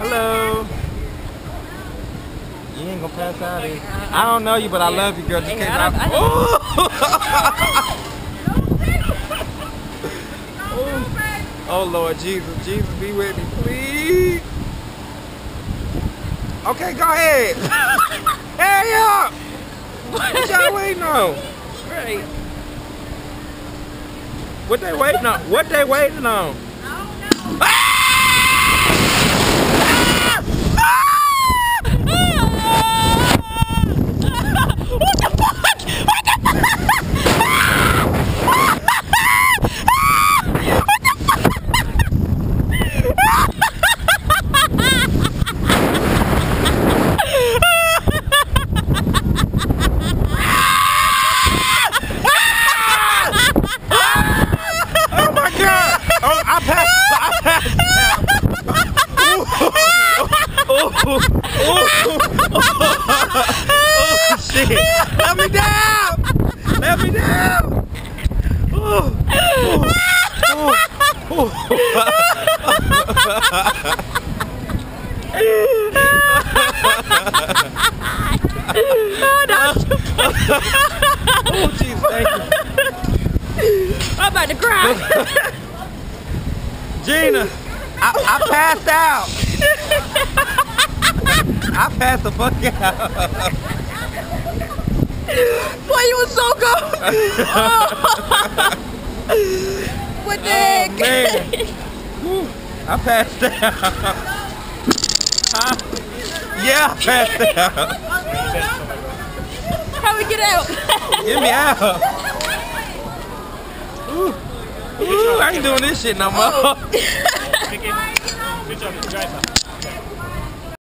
Hello. You ain't gonna pass out, is I don't know you, but I love you, girl. Just came out. Oh Lord Jesus, Jesus be with me, please. Okay, go ahead. Hurry up. What y'all waiting on? Right. What they waiting on? What they waiting on? Oh shit! Let me down! Let me down! Oh jeez, thank you. I'm about to cry. Gina, I passed out. I passed the fuck out. Boy, you was so good. What the heck? Man. I passed out. Huh? Yeah, I passed out. How we get out? Get me out. Ooh, I ain't doing this shit no more.